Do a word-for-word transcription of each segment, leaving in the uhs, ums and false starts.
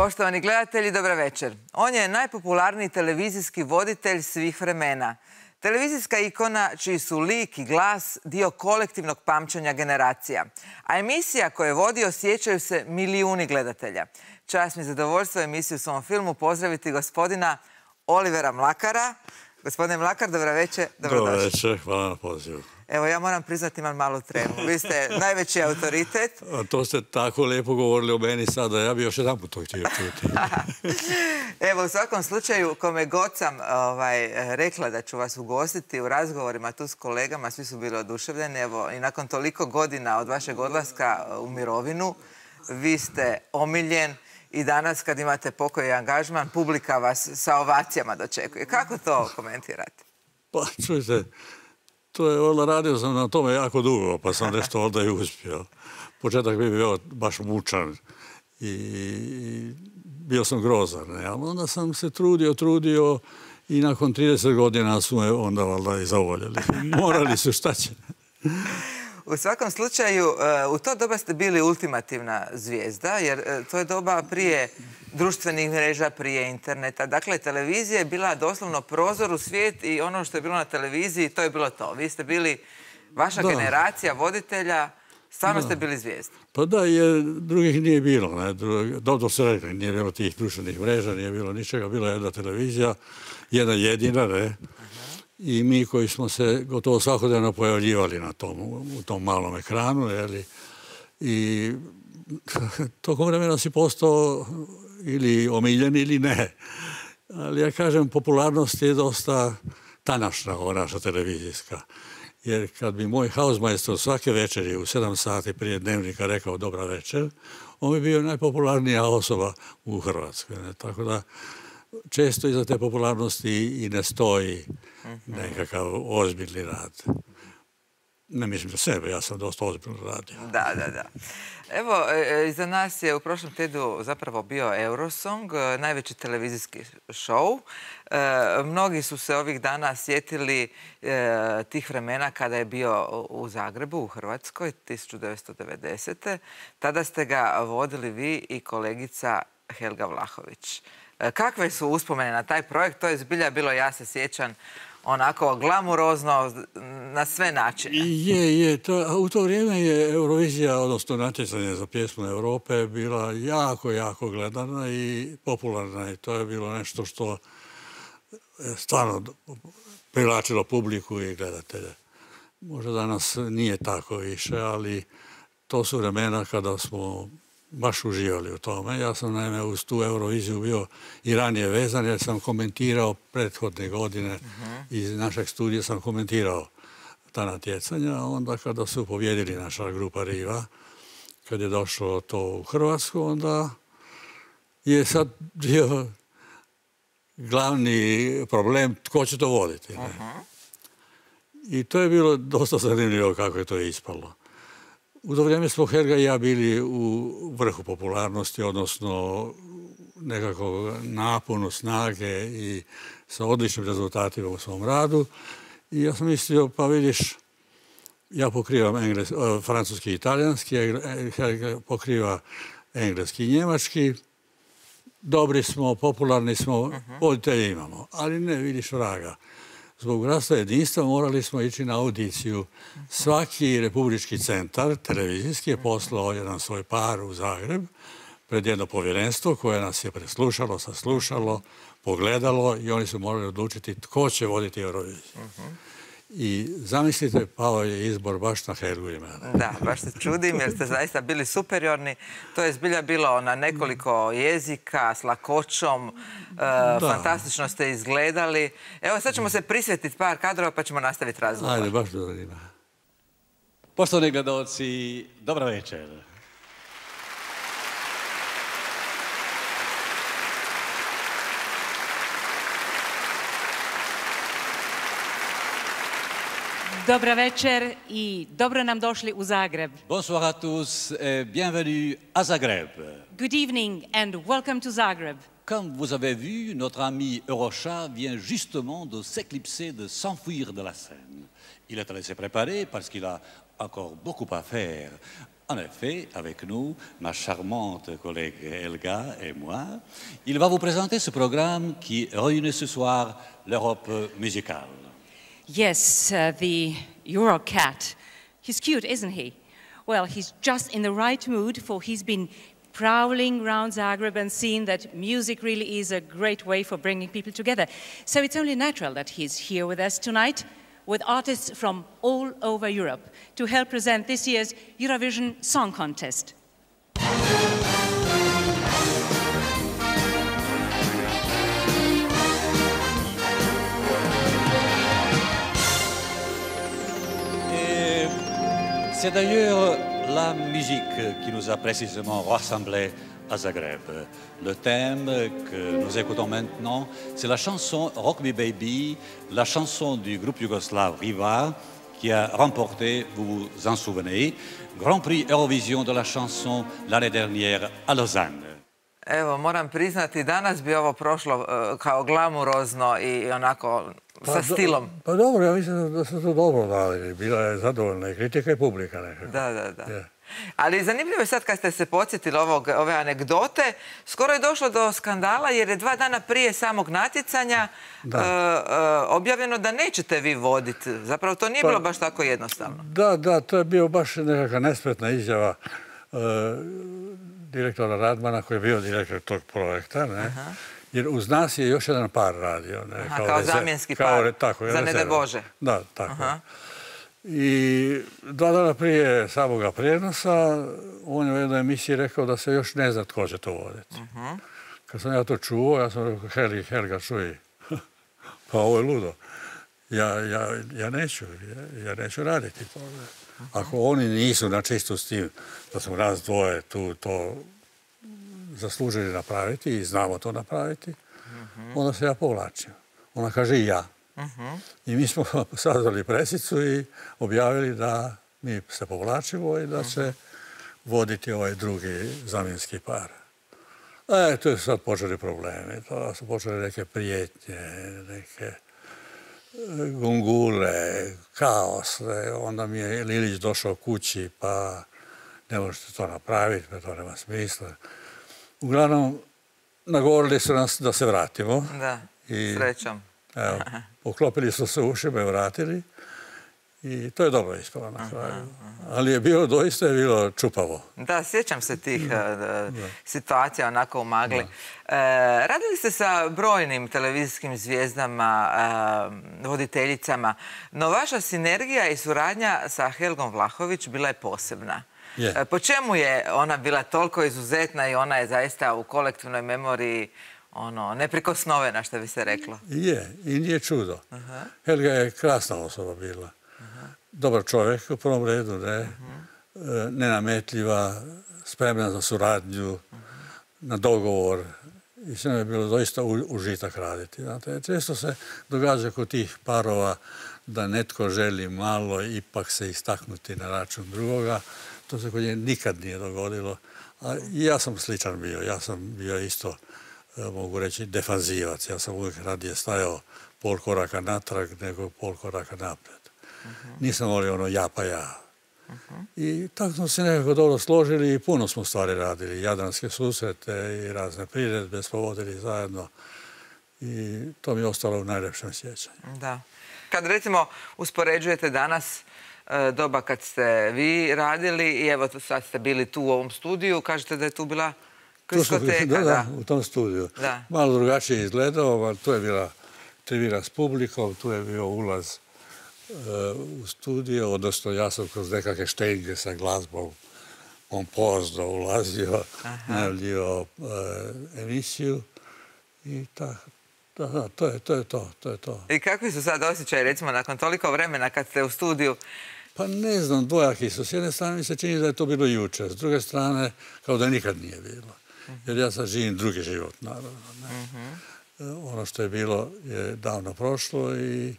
Poštovani gledatelji, dobra večer. On je najpopularniji televizijski voditelj svih vremena. Televizijska ikona čiji su lik i glas dio kolektivnog pamćenja generacija. A emisija koju je vodio sjećaju se milijuni gledatelja. Čast mi je zadovoljstvo emisiju u svom filmu pozdraviti gospodina Olivera Mlakara. Gospodine Mlakar, dobra večer, dobrodošli. Dobra večer, hvala na pozivu. Evo, ja moram priznati, imam malu tremu. Vi ste najveći autoritet. A to ste tako lijepo govorili o meni sada, ja bi još jedan put to htio čuti. Evo, u svakom slučaju, kome god sam ovaj, rekla da ću vas ugostiti u razgovorima tu s kolegama, svi su bili oduševljeni. Evo, i nakon toliko godina od vašeg odlaska u mirovinu, vi ste omiljen i danas kad imate pokoj i angažman, publika vas sa ovacijama dočekuje. Kako to komentirate? Pa, čujte, to je, onda radio sam na tome jako dugo, pa sam nešto onda i uspio. Početak bi bio baš mučan i bio sam grozan, ne? Ali onda sam se trudio, trudio i nakon trideset godina su me onda valjda i zavoljeli. Morali su, šta će? U svakom slučaju, u to doba ste bili ultimativna zvijezda, jer to je doba prije društvenih mreža, prije interneta. Dakle, televizija je bila doslovno prozor u svijet i ono što je bilo na televiziji, to je bilo to. Vi ste bili, vaša generacija voditelja, stvarno ste bili zvijezda. Pa da, jer drugih nije bilo. Dobro se rekli, nije bilo tih društvenih mreža, nije bilo ničega. Bila je jedna televizija, jedna jedina, ne? I mi koji smo se gotovo svakodnevno pojavljivali na tom, u tom malom ekranu, jeli? I tokom vremena si postao ili omiljen ili ne. Ali ja kažem, popularnost je dosta tanašna, ova naša televizijska. Jer kad bi moj hausmajstor svake večeri u sedam sati prije dnevnika rekao dobra večer, on bi bio najpopularnija osoba u Hrvatskoj. Ne? Tako da često iza te popularnosti i ne stoji nekakav ozbiljni rad. Ne mislim za sebe, ja sam dosta ozbiljno radio. Da, da, da. Evo, iza nas je u prošlom tjednu zapravo bio Eurosong, najveći televizijski show. Mnogi su se ovih dana sjetili tih vremena kada je bio u Zagrebu, u Hrvatskoj, tisuću devetsto devedesete. Tada ste ga vodili vi i kolegica Helga Vlahović. Kakve su uspomene na taj projekt? To je zbilja bilo, ja se sjećam, onako glamurozno na sve načine. Je, je. U to vrijeme je Eurovizija, odnosno natjecanje za pjesmu Europe, bila jako, jako gledana i popularna. I to je bilo nešto što je stvarno privlačilo publiku i gledatelje. Možda danas nije tako više, ali to su vremena kada smo baš uživali u tome. Ja sam naime uz tu Euroviziju bio i ranije vezan jer sam komentirao prethodne godine iz našeg studija sam komentirao ta natjecanja. Onda kada su pobjedili naša grupa Riva, kad je došlo to u Hrvatsku, onda je sad bio glavni problem tko će to voditi. Ne? I to je bilo dosta zanimljivo kako je to ispalo. U to vrijeme smo Helga i ja bili u vrhu popularnosti, odnosno nekakvog naponu, snage i sa odličnim rezultatima u svom radu. I ja sam mislio, pa vidiš, ja pokrivam engles, francuski i italijanski, Helga pokriva engleski i njemački. Dobri smo, popularni smo, voditelji imamo, ali ne vidiš vraga. Zbog rasta jedinstva morali smo ići na audiciju. Svaki republički centar, televizijski, je poslao jedan svoj par u Zagreb pred jedno povjerenstvo koje nas je preslušalo, saslušalo, pogledalo i oni su morali odlučiti tko će voditi Euroviziju. I zamislite, pao je izbor baš na Helgu i mene. Da, baš se čudim jer ste zaista bili superiorni. To je zbilja bilo na nekoliko jezika, s lakoćom. Fantastično ste izgledali. Evo, sad ćemo se prisjetiti par kadrova pa ćemo nastaviti razgovor. Ajde, baš dobro ima. Poštovani gledalci, dobra večer. Dobra večer i dobro nam došli u Zagreb. Bonsoir à tous et bienvenue à Zagreb. Good evening and welcome to Zagreb. Comme vous avez vu, notre ami Eurosha vient justement de s'éclipser, de s'enfuir de la scène. Il est allé se préparer parce qu'il a encore beaucoup à faire. en effet, avec nous, ma charmante collègue Helga et moi, il va vous présenter ce programme qui réunit ce soir l'Europe musicale. Yes, uh, the Eurocat. He's cute, isn't he? Well, he's just in the right mood, for he's been prowling around Zagreb and seen that music really is a great way for bringing people together. So it's only natural that he's here with us tonight, with artists from all over Europe, to help present this year's Eurovision Song Contest. C'est d'ailleurs la musique qui nous a précisément rassemblés à Zagreb. Le thème que nous écoutons maintenant, c'est la chanson Rock Me Baby, la chanson du groupe yougoslave Riva, qui a remporté, vous vous en souvenez, Grand Prix Eurovision de la chanson l'année dernière à Lausanne. Evo, moram priznati, danas bi ovo prošlo uh, kao glamurozno i onako sa Pa, stilom. Pa dobro, ja mislim da su to dobro dali. Bila je zadovoljna i kritika i publika nekako. Da, da, da. Je. Ali zanimljivo je sad kad ste se podsjetili ovog, ove anegdote, skoro je došlo do skandala jer je dva dana prije samog natjecanja uh, uh, objavljeno da nećete vi voditi. Zapravo to nije Pa, bilo baš tako jednostavno. Da, da, to je bio baš nekakva nespretna izjava uh, direktora Radmana koji je bio direktor tog projekta, ne? Aha. Jer uz nas je još jedan par radio. Ne? Aha, kao, kao zamjenski par, kao, tako, za ne daj Bože. Da, tako. Aha. I dva dana prije samoga prijenosa on je u jednoj emisiji rekao da se još ne zna tko će to voditi. Uh-huh. Kad sam ja to čuo, ja sam rekao, Heli, Helga, čuj, pa ovo je ludo. Ja, ja, ja, neću, ja, ja neću raditi to. Uh-huh. Ako oni nisu na čistu s tim da smo nas dvoje tu to zaslužili napraviti i znamo to napraviti, uh-huh. onda se ja povlačim. Ona kaže i ja. Uh-huh. I mi smo sazvali presicu i objavili da mi se povlačimo i da će voditi ovaj drugi zamjenski par. E, tu su sad počeli problemi. To su počeli neke prijetnje, neke gungule, kaos. Onda mi je Lilić došao kući, pa ne možete to napraviti, pa to nema smisla. Uglavnom, nagovorili su nas da se vratimo. Da, I, srećom. Evo, poklopili su se ušima i vratili i to je dobro ispalo na kraju. Ali je bilo, doista je bilo čupavo. Da, sjećam se tih da. Uh, situacija onako u magli. Uh, radili ste sa brojnim televizijskim zvijezdama, uh, voditeljicama, no vaša sinergija i suradnja sa Helgom Vlahović bila je posebna. Yeah. Uh, po čemu je ona bila toliko izuzetna i ona je zaista u kolektivnoj memoriji ono, neprikosnovena, što bi se reklo? Je, i nije čudo. Aha. Helga je krasna osoba bila. Aha. Dobar čovjek u prvom redu, ne? Aha. Nenametljiva, spremna za suradnju, aha. na dogovor. I sve je bilo doista užitak raditi. Znate, često se događa kod tih parova da netko želi malo ipak se istaknuti na račun drugoga. To se kod nje nikad nije dogodilo. A i ja sam sličan bio. Ja sam bio isto, mogu reći, defanzivac. Ja sam uvijek radije stajao pol koraka natrag nego pol koraka naprijed. Uh-huh. Nisam volio ono ja pa ja. Uh-huh. I tako smo se nekako dobro složili i puno smo stvari radili. Jadranske susrete i razne priredbe smo vodili zajedno. I to mi je ostalo u najljepšem sjećanju. Da. Kad recimo uspoređujete danas doba kad ste vi radili i evo sad ste bili tu u ovom studiju, kažete da je tu bila diskoteka. Da, da, u tom studiju. Da. Malo drugačije izgledao, ali tu je bila tribina s publikom, tu je bio ulaz uh, u studio, odnosno ja sam kroz nekakve štenge sa glazbom pompozno ulazio, najavljivao uh, emisiju i tako. Da, da, to je, to je to, to je to. I kakvi su sad osjećaji, recimo, nakon toliko vremena kad ste u studiju? Pa ne znam, dvojaki su. S jedne strane mi se čini da je to bilo jučer, s druge strane kao da nikad nije bilo. Jer ja sad živim drugi život, naravno. Ne? Uh-huh. Ono što je bilo je davno prošlo i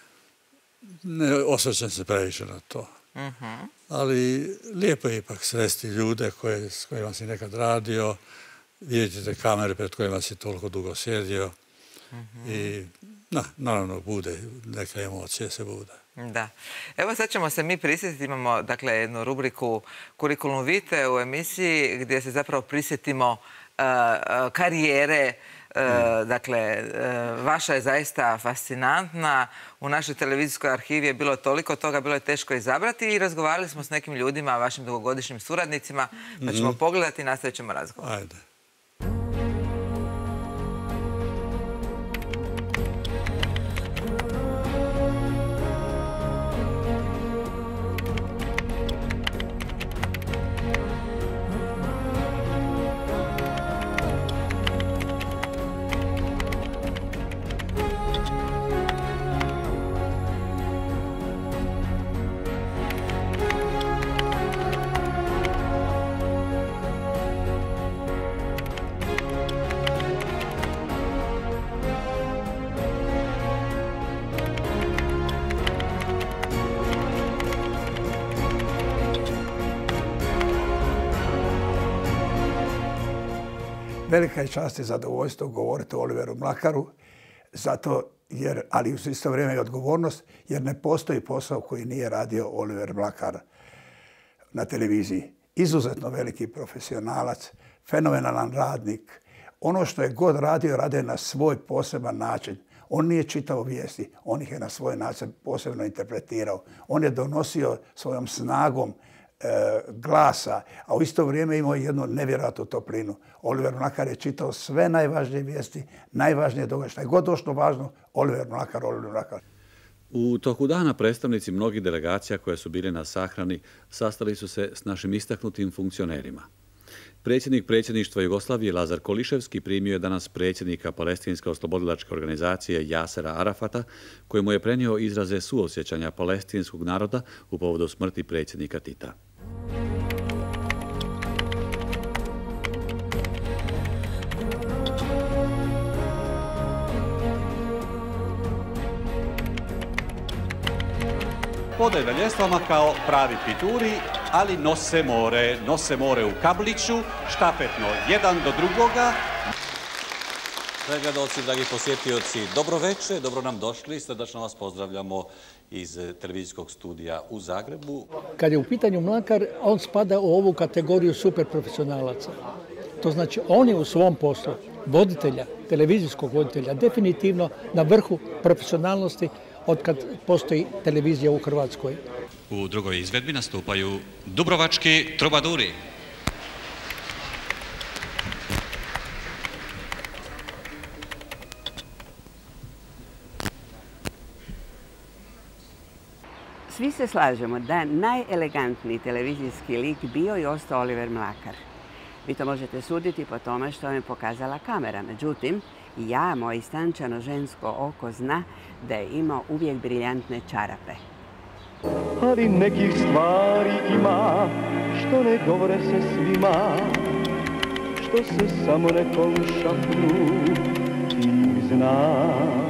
ne osjećam se previše na to. Uh-huh. Ali lijepo je ipak sresti ljude koje, s kojima si nekad radio, vidjeti te kamere pred kojima si toliko dugo sjedio. Uh-huh. I na, naravno bude, neke emocije se bude. Da. Evo sad ćemo se mi prisjetiti, imamo dakle jednu rubriku Kurikulum Vitae u emisiji gdje se zapravo prisjetimo uh, karijere. Uh, dakle, uh, vaša je zaista fascinantna. U našoj televizijskoj arhivi je bilo toliko toga, bilo je teško izabrati i razgovarali smo s nekim ljudima, vašim dugogodišnjim suradnicima, pa ćemo mm-hmm. pogledati i nastavit ćemo razgovor. Ajde. Velika je čast i zadovoljstvo govoriti o Oliveru Mlakaru, zato jer, ali u isto vrijeme i odgovornost, jer ne postoji posao koji nije radio Oliver Mlakar na televiziji. Izuzetno veliki profesionalac, fenomenalan radnik. Ono što je god radio, radio je na svoj poseban način. On nije čitao vijesti, on ih je na svoj način posebno interpretirao. On je donosio svojom snagom glasa, a u isto vrijeme imao jednu nevjerojatnu toplinu. Oliver Mlakar je čitao sve najvažnije vijesti, najvažnije događaje. Šta je god došlo važno, Oliver Mlakar, Oliver Mlakar. U toku dana predstavnici mnogih delegacija koje su bile na sahrani sastali su se s našim istaknutim funkcionerima. Predsjednik predsjedništva Jugoslavije Lazar Koliševski primio je danas predsjednika Palestinske oslobodilačke organizacije Jasera Arafata, kojemu je prenio izraze suosjećanja palestinskog naroda u povodu smrti predsjednika Tita. Podaju veljestvama kao pravi pituri, ali nose more, nose more u kabliću, štafetno jedan do drugoga. Dragi gledalci, dragi posjetioci, dobro večer, dobro nam došli, srdačno vas pozdravljamo iz televizijskog studija u Zagrebu. Kad je u pitanju Mlakar, on spada u ovu kategoriju superprofesionalaca. To znači, on je u svom poslu voditelja, televizijskog voditelja, definitivno na vrhu profesionalnosti od kad postoji televizija u Hrvatskoj. U drugoj izvedbi nastupaju Dubrovački trubaduri. Svi se slažemo da najelegantniji televizijski lik bio i ostao Oliver Mlakar. Vi to možete suditi po tome što vam je pokazala kamera. Međutim, ja, moje istančano žensko oko zna da je imao uvijek briljantne čarape. Ali nekih stvari ima što ne govore se svima, što se samo nekom šapnu i zna.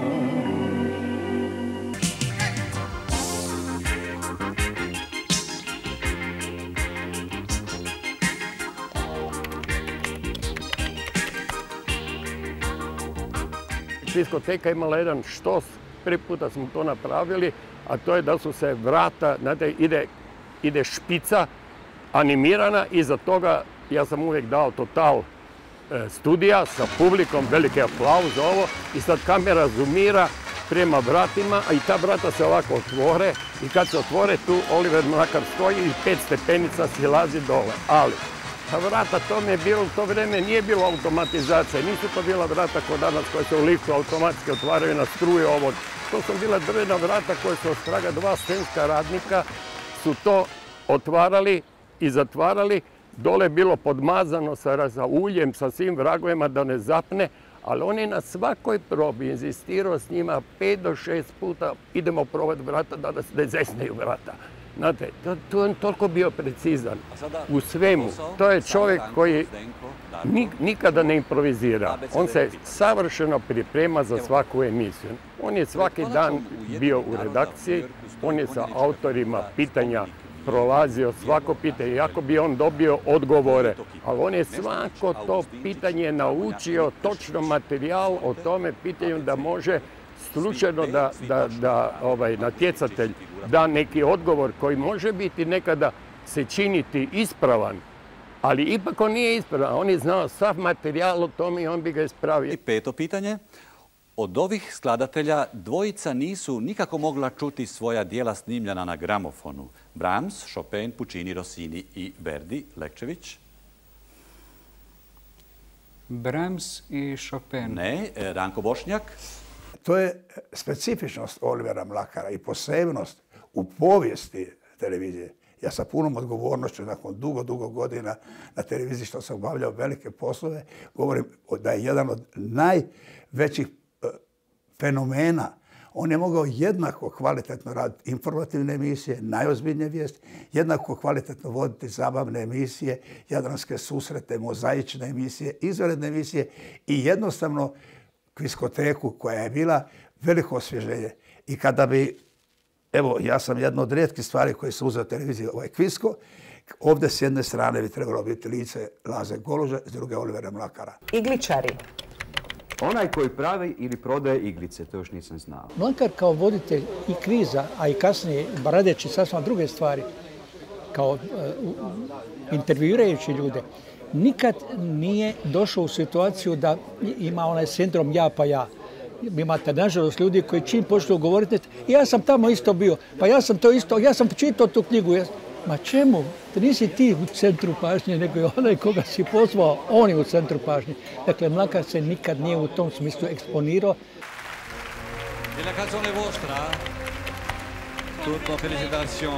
Diskoteka imala jedan štos, prvi puta smo to napravili, a to je da su se vrata, znate, ide, ide špica animirana, iza toga ja sam uvijek dao total e, studija sa publikom, veliki aplauz za ovo i sad kamera zoomira prema vratima, a i ta vrata se ovako otvore i kad se otvore tu Oliver Mlakar stoji i pet stepenica silazi dole, ali ta vrata, to mi je bilo, u to vrijeme nije bilo automatizacija, nisu to bila vrata kod danas koje se u liftu automatski otvaraju na struju ovo. To su bila drvena vrata koje su ostraga dva scenska radnika, su to otvarali i zatvarali. Dole je bilo podmazano sa, sa uljem, sa svim vragovima da ne zapne, ali on je na svakoj probi inzistirao s njima pet do šest puta idemo probati vrata da ne zesneju vrata. Znate, to, to je toliko bio precizan u svemu. To je čovjek koji nikada ne improvizira. On se savršeno priprema za svaku emisiju. On je svaki dan bio u redakciji, on je sa autorima pitanja prolazio svako pitanje, iako bi on dobio odgovore, ali on je svako to pitanje naučio točno materijal o tome pitanju da može slučajno da, da, da ovaj, natjecatelj da neki odgovor koji može biti nekada se činiti ispravan, ali ipak on nije ispravan. On je znao sav materijal o tome i on bi ga ispravio. I peto pitanje. Od ovih skladatelja dvojica nisu nikako mogla čuti svoja dijela snimljena na gramofonu. Brahms, Chopin, Puccini, Rossini i Verdi. Lekčević? Brahms i Chopin. Ne. Ranko Bošnjak? To je specifičnost Olivera Mlakara i posebnost u povijesti televizije. Ja sa punom odgovornošću nakon dugo, dugo godina na televiziji što sam obavljao velike poslove, govorim da je jedan od najvećih fenomena. On je mogao jednako kvalitetno raditi informativne emisije, najozbiljnije vijesti, jednako kvalitetno voditi zabavne emisije, jadranske susrete, mozaične emisije, izvanredne emisije i jednostavno kviskoteku koja je bila veliko osvježenje. I kada bi, evo, ja sam jedna od rijetkih stvari koje sam uzeo televiziju, ovaj kvisko, ovdje s jedne strane bi trebalo biti lice Laze Goluža, s druge Olivera Mlakara. Igličari. Onaj koji pravi ili prodaje iglice, to još nisam znao. Mlakar kao voditelj i kriza, a i kasnije radeći sasvim druge stvari, kao uh, intervjuirajući ljude, nikad nije došao u situaciju da ima onaj sindrom ja pa ja. Imate nažalost ljudi koji čim počnu govoriti, ja sam tamo isto bio, pa ja sam to isto, ja sam čitao tu knjigu. Ja... Ma čemu? To nisi ti u centru pažnje, nego je onaj koga si pozvao, on je u centru pažnje. Dakle, Mlakar se nikad nije u tom smislu eksponirao. E la canzone vostra? Tutto felicitazione.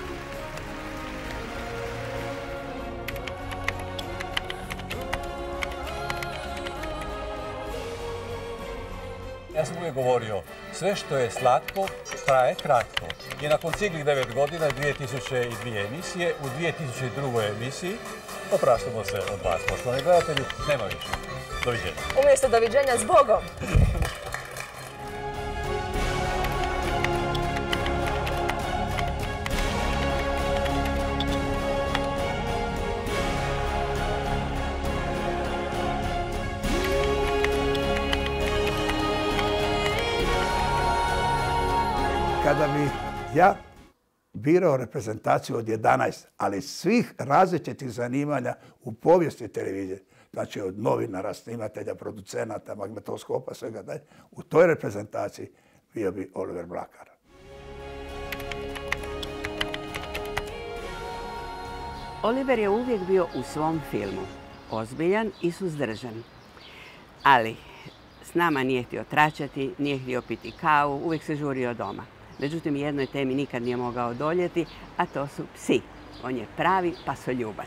Ja sam uvijek govorio, sve što je slatko, traje kratko. I nakon cijelih devet godina, dvije tisuće dvije emisije, u dvije tisuće drugoj emisiji opraštamo se od vas, poštovani gledatelji, nema više. Doviđenja. Umjesto doviđenja s Bogom. Kada bi ja birao reprezentaciju od jedanaest, ali svih različitih zanimanja u povijesti televizije, znači od novinara, snimatelja, producenata, magnetoskopa, svega dalje, u toj reprezentaciji bio bi Oliver Mlakar. Oliver je uvijek bio u svom filmu ozbiljan i suzdržan. Ali s nama nije htio tračati, nije htio piti kavu, uvijek se žurio doma. Međutim, jednoj temi nikad nije mogao odoljeti, a to su psi. On je pravi pasoljubac.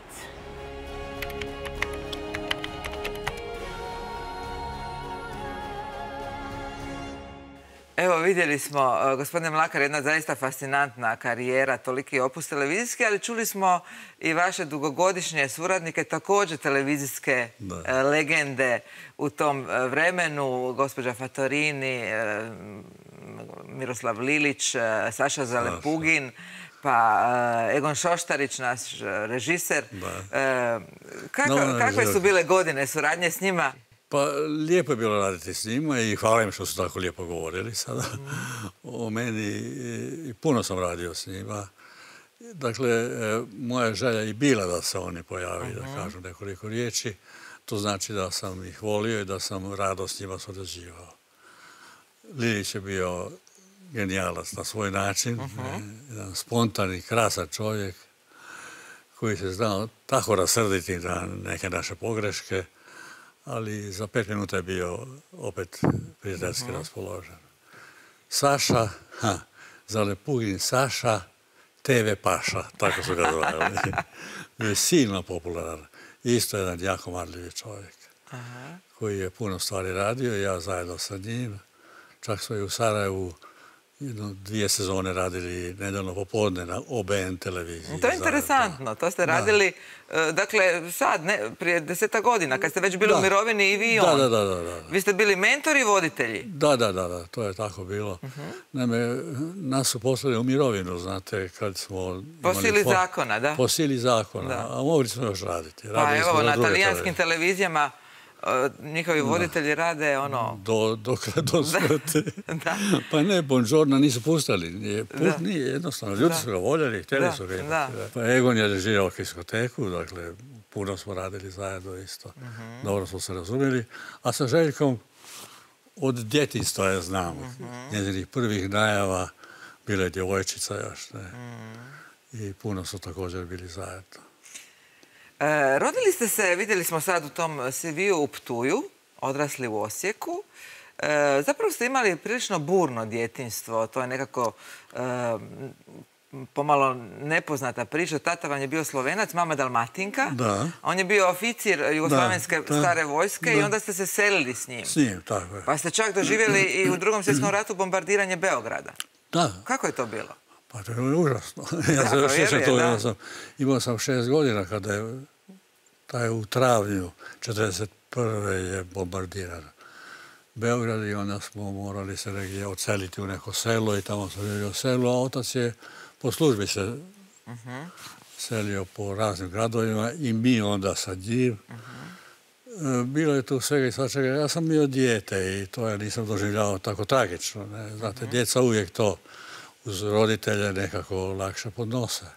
Evo, vidjeli smo, gospodine Mlakar, jedna zaista fascinantna karijera, toliki opus televizijski, ali čuli smo i vaše dugogodišnje suradnike, također televizijske da. legende u tom vremenu, gospođa Fatorini, Miroslav Lilić, Saša Zalepugin, pa Egon Šoštarić, naš režiser. Kako, kakve su bile godine suradnje s njima? Pa lijepo je bilo raditi s njima i hvala im što su tako lijepo govorili sada o meni. I puno sam radio s njima. Dakle, moja želja je bila da se oni pojavi, da kažu nekoliko riječi. To znači da sam ih volio i da sam rado s njima surađivao. Lilić je bio genijalac na svoj način. Jedan spontani, krasan čovjek koji se znao tako rasrditi na neke naše pogreške, ali za pet minuta je bio opet prijateljski raspoložen. Saša, ha, Zalepugin Saša, te ve Paša, tako su ga zvali. Bio je silno popularan. Isto jedan jako marljivi čovjek koji je puno stvari radio, ja zajedno sa njim. Čak smo i u Sarajevu jedno dvije sezone radili nedavno popodne na O B N televiziji. To je interesantno. To ste radili, dakle, sad, prije deseta godina, kad ste već bili u mirovini i vi i on. Da, da, da. Vi ste bili mentori i voditelji? Da, da, da, to je tako bilo. Naime, nas su poslali u mirovinu, znate, kad smo... Po sili zakona, da? Po sili zakona, a mogli smo još raditi. Pa evo, na talijanskim televizijama njihovi voditelji rade ono... Do, do, do smrti. Pa ne, Buongiorno nisu pustali. Nije, pust, nije jednostavno. Ljudi su ga voljeli, htjeli su ga imati. Pa Egon je režirao diskoteku, dakle, puno smo radili zajedno isto. Uh-huh. Dobro smo se razumjeli. A sa Željkom od djetinjstva je znam. Uh-huh. Njezinih prvih najava bila je djevojčica još. Ne? Uh-huh. I puno su također bili zajedno. E, rodili ste se, vidjeli smo sad u tom C V-u u Ptuju, odrasli u Osijeku. E, zapravo ste imali prilično burno djetinjstvo. To je nekako e, pomalo nepoznata priča. Tata vam je bio Slovenac, mama Dalmatinka. Da. On je bio oficir Jugoslavenske da, stare vojske da. I onda ste se selili s njim. S njim, tako je. Pa ste čak doživjeli i u Drugom svjetskom ratu bombardiranje Beograda. Da. Kako je to bilo? Pa to je užasno. Ja se još sjećam to. Ja sam, imao sam šest godina kada je taj u travnju četrdeset prve je bombardiran Beograd i onda smo morali se negdje odseliti u neko selo i tamo smo bili u selu, a otac je po službi se uh-huh. selio po raznim gradovima i mi onda sa njim. Uh-huh. Bilo je tu svega i svačega. Ja sam bio dijete i to ja nisam doživljavao tako tragično. Ne? Znate, uh-huh. djeca uvijek to uz roditelje nekako lakše podnose.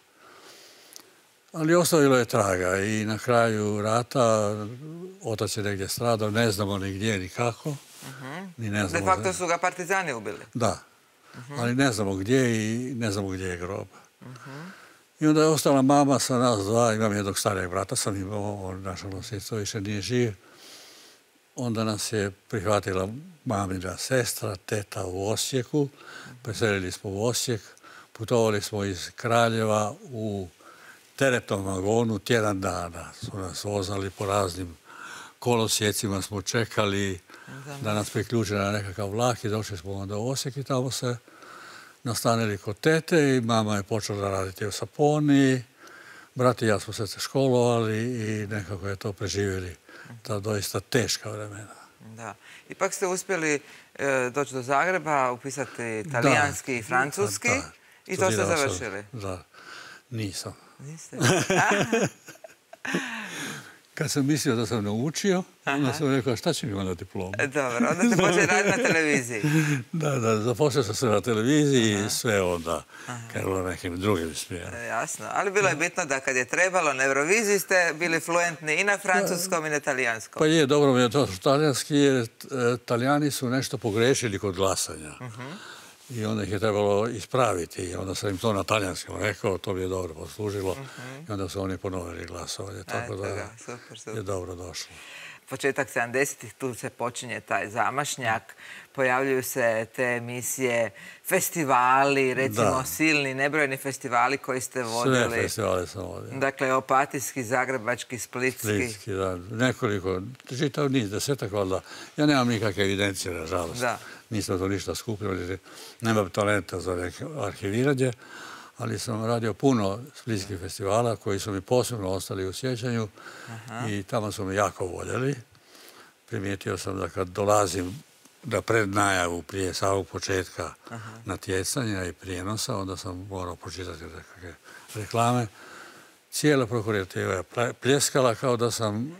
Ali ostavilo je traga i na kraju rata otac je negdje stradao, ne znamo ni gdje, ni kako. Uh-huh. Ni ne znamo. De facto su ga partizani ubili. Da, uh-huh. ali ne znamo gdje i ne znamo gdje je grob. Uh-huh. I onda je ostala mama sa nas dva, imam jednog starijeg brata, sam imao, on nažalost isto više nije živ. Onda nas je prihvatila mamina sestra, teta u Osijeku, preselili smo u Osijek, putovali smo iz Kraljeva u teretnom vagonu, tjedan dana su nas vozali po raznim kolosijecima, smo čekali da nas priključe na nekakav vlak i došli smo onda u Osijek i tamo se nastanili kod tete i mama je počela raditi u Saponi, brat i ja smo se školovali i nekako je to preživjeli, ta doista teška vremena. Da. Ipak ste uspjeli e, doći do Zagreba, upisati talijanski i francuski da, i to ste završili. Sam, da, nisam. Niste? Kad sam mislio da sam naučio, onda sam rekao šta će mi onda diploma. Dobro, onda ste počeli raditi na televiziji. Da, da, zaposlio sam se na televiziji Aha. i sve onda krenulo nekim drugim smjerom. Jasno, ali bilo je bitno da kad je trebalo na Euroviziji ste bili fluentni i na francuskom i na talijanskom. Pa je, dobro mi je to talijanski jer Talijani su nešto pogrešili kod glasanja. Uh-huh. I onda ih je trebalo ispraviti. I onda sam im to na talijanskom rekao, to bi je dobro poslužilo. Uh-huh. I onda su oni ponovili glasovanje. Tako da ga, super, super. je dobro došlo. Početak sedamdesetih, tu se počinje taj zamašnjak. Pojavljuju se te emisije, festivali, recimo da. silni, nebrojeni festivali koji ste vodili. Sve festivale sam vodio. Dakle, Opatijski, Zagrebački, Splitski. Splitski, da. Nekoliko, čitav niz, desetak valjda. Ja nemam nikakve evidencije, nažalost. Da. Nisam to ništa skupio, nemam talenta za neke arhiviranje, ali sam radio puno splitskih festivala koji su mi posebno ostali u sjećanju Aha. i tamo su me jako voljeli. Primijetio sam da kad dolazim da pred najavu prije samog početka Aha. natjecanja i prijenosa, onda sam morao pročitati nekakve reklame. Cijela prokurativa je pljeskala kao da sam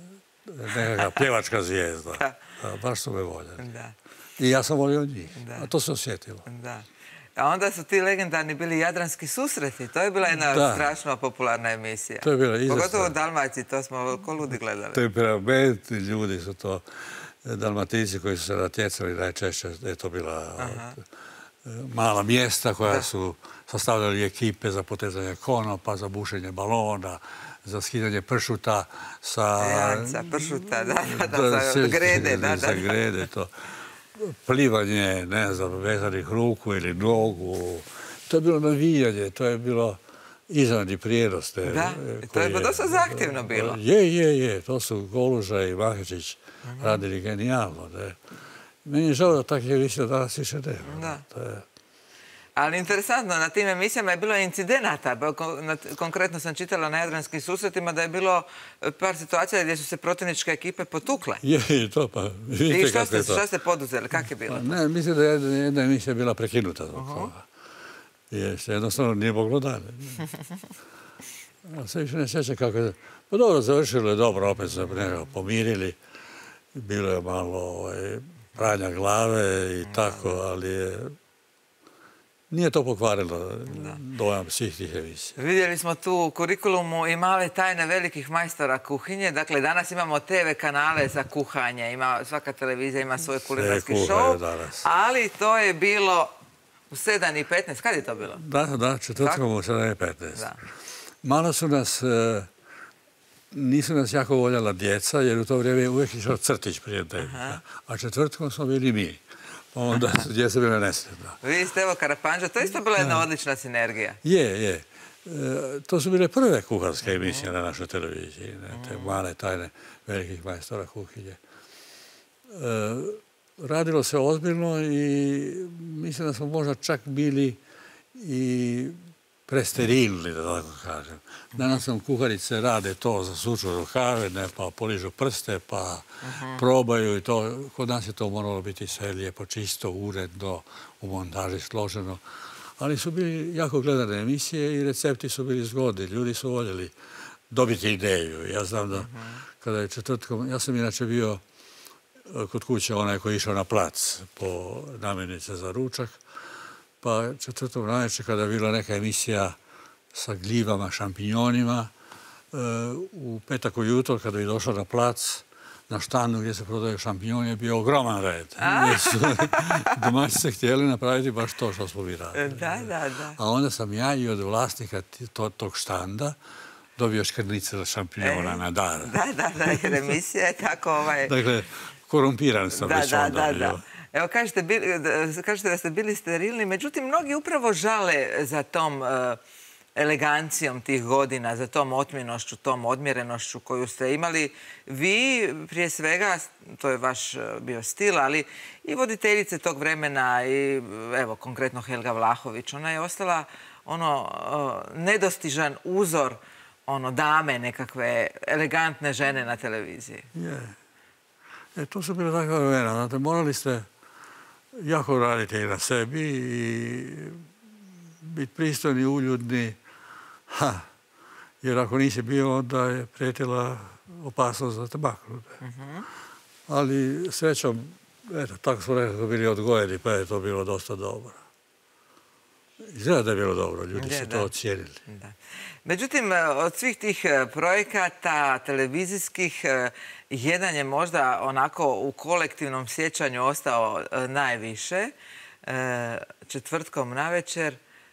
nekakva pjevačka zvijezda. Da, baš su me voljeli. Da. I ja sam volio njih, da. a to se osjetilo. Da. A onda su ti legendarni bili Jadranski susreti. To je bila jedna da. strašno popularna emisija. To je bila izvrsna. Pogotovo u Dalmaciji, to smo ko ludi gledali. Temperamenti ljudi su to, Dalmatinci koji su se natjecali najčešće, je to bila Aha. mala mjesta koja da. su sastavljali ekipe za potezanje konopa, za bušenje balona, za skidanje pršuta sa... Janca, pršuta, da, da, da, da za grede, da, da. Za grede, to. Plivanje, ne znam, vezanih ruku ili nogu. To je bilo navijanje, to je bilo izvanredni prijenos. Da, to je dosta zahtjevno bilo. Je, je, je. To su Goluža i Mahečić uh-huh. radili genijalno. Ne? Meni je žao da takve emisije danas više nema. Da. To je... Ali interesantno, na tim emisijama je bilo incidenata. Konkretno sam čitala na Jadranskim susretima da je bilo par situacija gdje su se protivničke ekipe potukle. Je, to pa. I što ste, što ste poduzeli? Kako je bilo pa, ne, mislim da je jedna emisija bila prekinuta zbog uh-huh. toga. Jer se jednostavno nije moglo dalje. A se više ne sjeća kako je... Pa dobro, završilo je dobro, opet se nekako pomirili. bilo je malo pranja glave i tako, ali je... Nije to pokvarilo dojam svih tih emisija. Vidjeli smo tu u kurikulumu i male tajne velikih majstora kuhinje. Dakle, danas imamo te ve kanale za kuhanje. Svaka televizija ima svoj kulinarski show. Ali to je bilo u sedam i petnaest. Kad je to bilo? Da, da, četvrtkom u sedam i petnaest. Malo su nas... Nisu nas jako voljela djeca, jer u to vrijeme je uvijek išao crtić prije dnevnika. A četvrtkom smo bili mi. Onda su djeca bile nesretna. Vi ste evo Karapanđa, to je isto bila jedna odlična sinergija. Je, je. To su bile prve kuharske emisije na našoj televiziji. Te male tajne velikih majstora kuhinje. Radilo se ozbiljno i mislim da smo možda čak bili i presterilni, da tako kažem. Danas nam kuharice rade to, zasuču rukave, pa poližu prste, pa probaju i to. Kod nas je to moralo biti sve lijepo, čisto, uredno, u montaži složeno. Ali su bili jako gledane emisije i recepti su bili zgodni. Ljudi su voljeli dobiti ideju. Ja znam da kada je četvrtkom... Ja sam inače bio kod kuće onaj koji je išao na plac po namirnice za ručak. Pa četvrtom navečer kada je bila neka emisija sa gljivama, šampinjonima, u petak ujutro kada je došao na plac, na štandu gdje se prodaju šampinjoni je bio ogroman red. Jer su domaći se htjeli napraviti baš to što smo mi radili. Da, da, da. A onda sam ja i od vlasnika tog štanda dobio škrnice šampinjona na dar. Da, da, da, jer emisija je tako ovaj... Dakle, korumpiran sam već onda bio. Evo, kažete da ste bili sterilni, međutim, mnogi upravo žale za tom elegancijom tih godina, za tom otmjenošću, tom odmjerenošću koju ste imali. Vi, prije svega, to je vaš bio stil, ali i voditeljice tog vremena i, evo, konkretno Helga Vlahović, ona je ostala ono nedostižan uzor ono dame, nekakve elegantne žene na televiziji. Je. E, to su bile takva vremena. Znate, morali ste jako raditi i na sebi i biti pristojni, uljudni. Ha, jer ako nisi bio, onda je prijetila opasnost za te maknute. Ali srećom, eto, tako smo nekako bili odgojeni, pa je to bilo dosta dobro. Izgleda da je bilo dobro, ljudi su to ocijenili. Međutim, od svih tih projekata televizijskih, jedan je možda onako u kolektivnom sjećanju ostao najviše. Četvrtkom navečer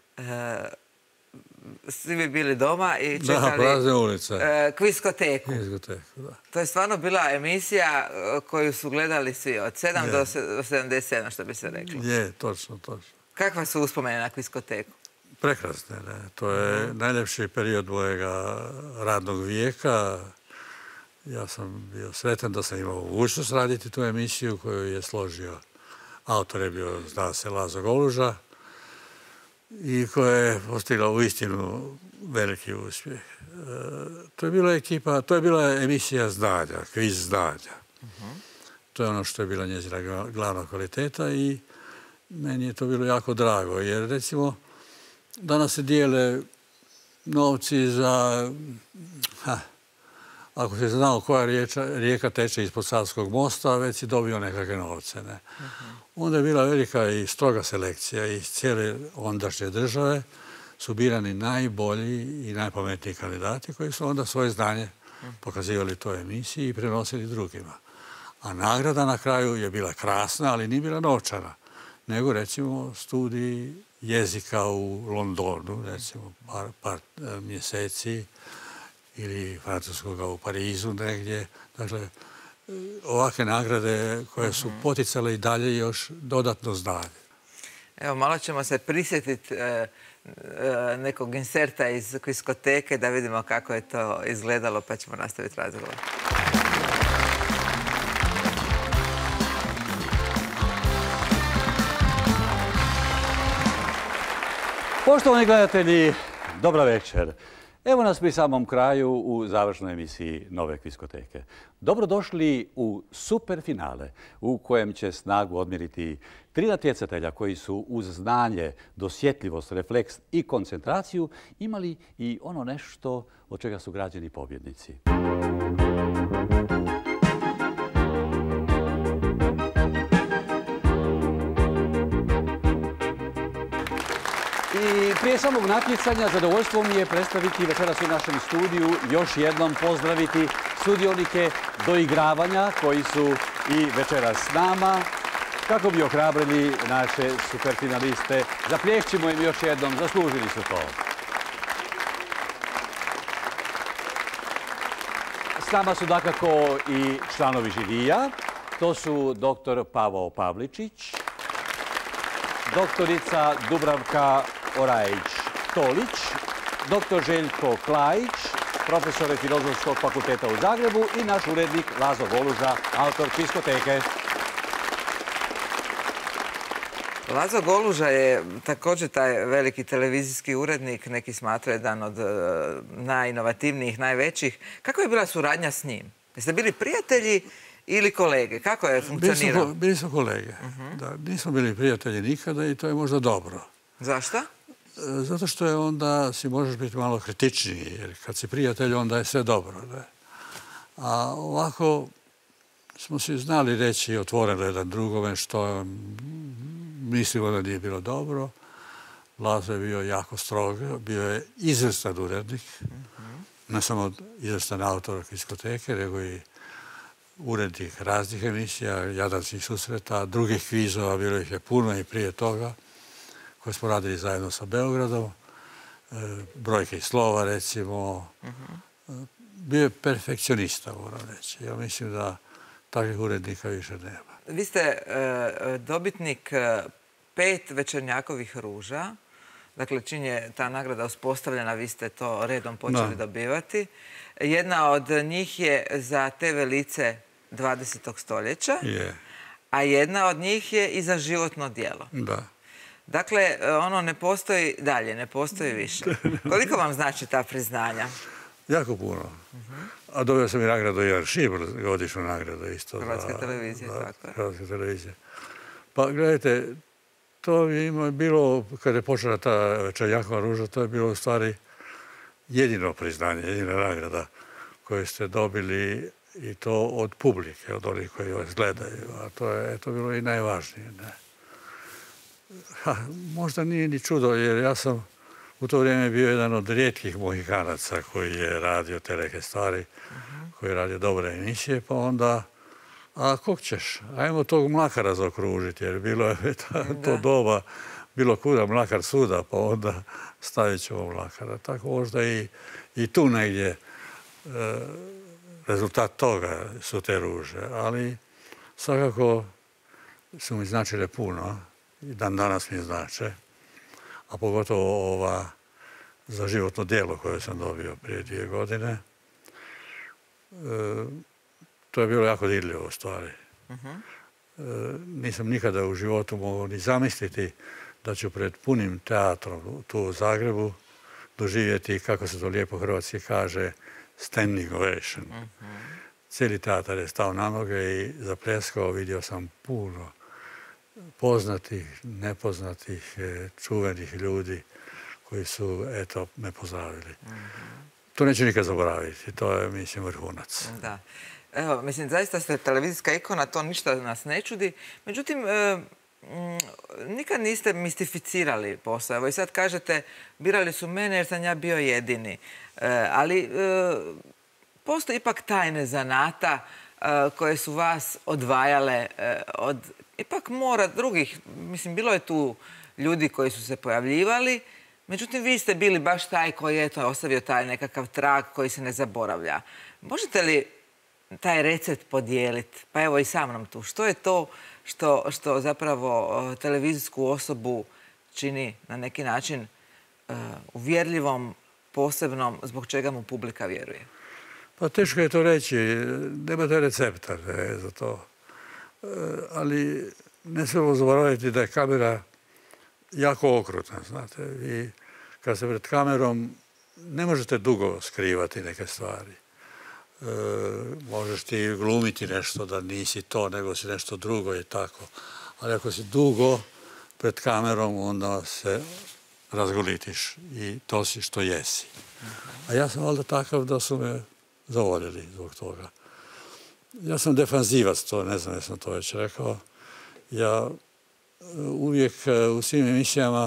svi bi bili doma i čekali kviskoteku. To je stvarno bila emisija koju su gledali svi od sedam do sedamdeset sedam, što bi se reklo. Je, točno, točno. Kakva su uspomene na kviskoteku? Prekrasne, ne. To je najljepši period mojega radnog vijeka. Ja sam bio sretan da sam imao mogućnost raditi tu emisiju koju je složio. Autor je bio, zna se, Lazo Goluža i koja je postigla uistinu veliki uspjeh. To je bila ekipa, to je bila emisija znanja, kviz znanja. To je ono što je bila njezina glavna kvaliteta i meni je to bilo jako drago, jer recimo danas se dijele novci za... Ha, ako si znao koja rijeka teče ispod Savskog mosta, već si dobio nekakve novce. Ne? Onda je bila velika i stroga selekcija iz cijele ondašnje države. Su birani najbolji i najpametniji kandidati koji su onda svoje znanje pokazivali toj emisiji i prenosili drugima. A nagrada na kraju je bila krasna, ali nije bila novčana. Nego, recimo, studij jezika u Londonu, recimo, par, par mjeseci, ili francuskoga u Parizu negdje. Dakle, ovakve nagrade koje su poticale i dalje još dodatno znanje. Evo, malo ćemo se prisjetiti e, e, nekog inserta iz kviskoteke da vidimo kako je to izgledalo, pa ćemo nastaviti razgovor. Poštovani gledatelji, dobra večer. Evo nas pri samom kraju u završnoj emisiji Nove kviskoteke. Dobrodošli u super finale u kojem će snagu odmjeriti tri natjecatelja koji su uz znanje, dosjetljivost, refleks i koncentraciju imali i ono nešto od čega su građeni pobjednici. prije samog natjecanja zadovoljstvo mi je predstaviti večeras u našem studiju, još jednom pozdraviti sudionike doigravanja koji su i večeras s nama, kako bi ohrabrili naše superfinaliste. Zaplješćimo im još jednom, zaslužili su to. S nama su dakako i članovi žirija. To su doktor Pavao Pavličić, doktorica Dubravka Orajić-Tolić, doktor Željko Klajić, profesor Filozofskog fakulteta u Zagrebu i naš urednik Lazo Goluža, autor Kviskoteke. Lazo Goluža je također taj veliki televizijski urednik, neki smatraju jedan od najinovativnijih, najvećih. Kako je bila suradnja s njim? Jeste bili prijatelji ili kolege? Kako je funkcionirao? Bili smo kolege. Nismo bili prijatelji nikada i to je možda dobro. Zašto? Zato što je onda si možeš biti malo kritičniji, jer kad si prijatelj onda je sve dobro. A ovako smo si znali reći otvoreno jedan drugome što mislimo da nije bilo dobro. Lazo je bio jako strog, bio je izvrstan urednik, ne samo izvrstan autor Kviskoteke, nego i urednik raznih emisija, Jadranskih susreta, drugih kvizova, bilo ih je puno i prije toga, koje smo radili zajedno sa Beogradom. Brojke i slova, recimo. Bio je perfekcionista, moram reći. Ja mislim da takvih urednika više nema. Vi ste dobitnik pet Večernjakovih ruža. Dakle, čim je ta nagrada uspostavljena, vi ste to redom počeli dobivati. Jedna od njih je za te velice dvadesetog stoljeća, a jedna od njih je i za životno djelo. Da. Dakle, ono ne postoji dalje, ne postoji više. Koliko vam znači ta priznanja? Jako puno. A dobio sam i nagradu Ivan Šibr, godišnju nagradu isto. Hrvatske televizije, tako je. Hrvatske televizije. Pa, gledajte, to je bilo, kada je počela ta Večernjakova ruža, to je bilo u stvari jedino priznanje, jedina nagrada koju ste dobili i to od publike, od onih koji vas gledaju. A to je to bilo i najvažnije. Ha, možda nije ni čudo, jer ja sam u to vrijeme bio jedan od rijetkih Mohikanaca koji je radio te neke stvari, koji je radio dobre emisije, pa onda, a kog ćeš? Ajmo tog Mlakara zaokružiti, jer bilo je to doba, bilo kuda Mlakar suda, pa onda stavit ćemo Mlakara. Tako možda i tu negdje rezultat toga su te ruže, ali svakako su mi značile puno i dan danas mi znače, a pogotovo ova za životno djelo koje sam dobio prije dvije godine. To je bilo jako dirljivo u stvari. Nisam nikada u životu mogao ni zamisliti da ću pred punim teatrom tu u Zagrebu doživjeti, kako se to lijepo hrvatski kaže, standing ovation. Cijeli teatar je stao na noge i zapljeskao, vidio sam puno poznatih, nepoznatih, čuvenih ljudi koji su, eto, me pozdravili. To neću nikad zaboraviti, to je, mislim, vrhunac. Da. Evo, mislim, zaista ste televizijska ikona, to ništa nas ne čudi. Međutim, nikad niste mistificirali posao. Evo i sad kažete, birali su mene jer sam ja bio jedini. Ali postoji ipak tajne zanata koje su vas odvajale od ipak mora drugih. Mislim, bilo je tu ljudi koji su se pojavljivali, međutim, vi ste bili baš taj koji je ostavio taj nekakav trag koji se ne zaboravlja. Možete li taj recept podijeliti? Pa evo i sa mnom tu. Što je to što zapravo televizijsku osobu čini na neki način uvjerljivom, posebnom, zbog čega mu publika vjeruje? Pa teško je to reći. Nemate recepta za to. Ali ne smemo zaboraviti da je kamera jako okrutna, znate. Vi kad ste pred kamerom ne možete dugo skrivati neke stvari. Možeš ti glumiti nešto da nisi to, nego si nešto drugo i tako. Ali ako si dugo pred kamerom, onda se razgolitiš i to si što jesi. A ja sam valjda takav da su me zavoljeli zbog toga. Ja sam defanzivac, to ne znam, jesam to već rekao. Ja uvijek u svim emisijama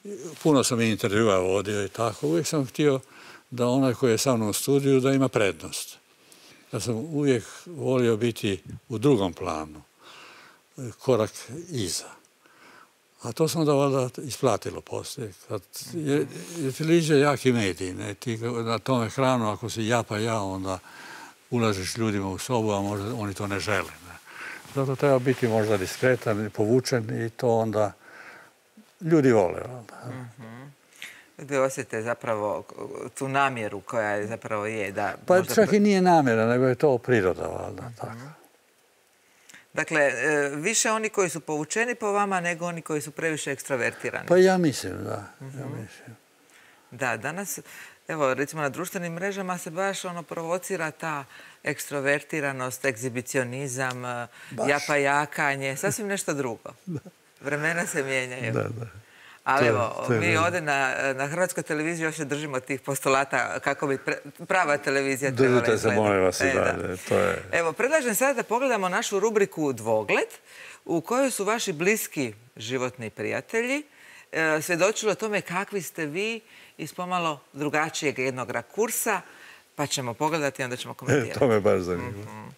puno sam i intervjua vodio i tako. Uvijek sam htio da onaj koji je sa mnom u studiju da ima prednost. Ja sam uvijek volio biti u drugom planu, korak iza. A to sam onda valjda isplatilo poslije. Kad je, je televizija jaki medij, ne? Ti na tom ekranu, ako si ja pa ja, onda ulažeš ljudima u sobu, a možda oni to ne žele. Ne? Zato treba biti možda diskretan i povučen i to onda ljudi vole. Mm-hmm. Vi osjete zapravo tu namjeru koja je zapravo je da... Pa možda... čak i nije namjera, nego je to priroda, valjda. Mm-hmm. Tako. Dakle, više oni koji su povučeni po vama nego oni koji su previše ekstravertirani. Pa ja mislim, da. Mm-hmm. Ja mislim. Da, danas, evo, recimo na društvenim mrežama se baš ono provocira ta ekstrovertiranost, egzibicionizam, japajakanje, sasvim nešto drugo. Da. Vremena se mijenjaju. Da, da. Ali evo, mi ovdje na, na Hrvatskoj televiziji još se držimo tih postulata kako bi pre, prava televizija trebala izgledati. Držite se, molim vas, i dalje. To je... Evo, predlažem sada da pogledamo našu rubriku Dvogled, u kojoj su vaši bliski životni prijatelji e, svjedočili o tome kakvi ste vi iz pomalo drugačijeg jednog rakursa, pa ćemo pogledati i onda ćemo komentirati. To me baš zanima. Mm-hmm.